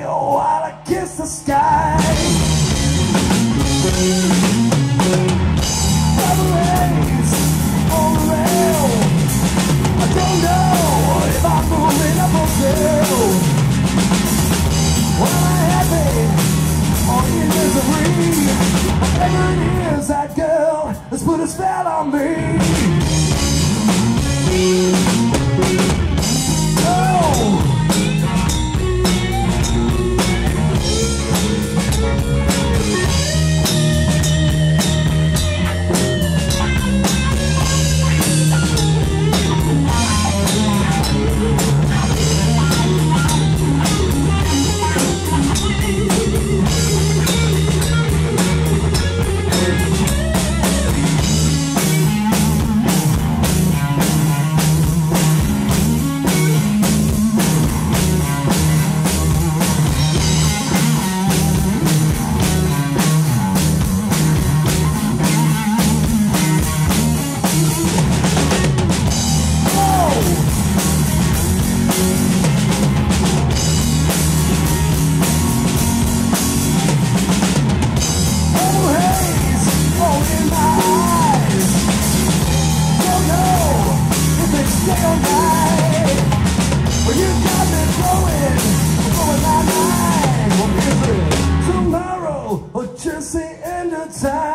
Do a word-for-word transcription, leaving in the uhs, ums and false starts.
while I kiss the sky. Double A's on the rail. I don't know if I'm moving up or down. Well, I'm happy or in misery. Whatever it is, that girl has put a spell on me. Oh. Tomorrow or just the end of time.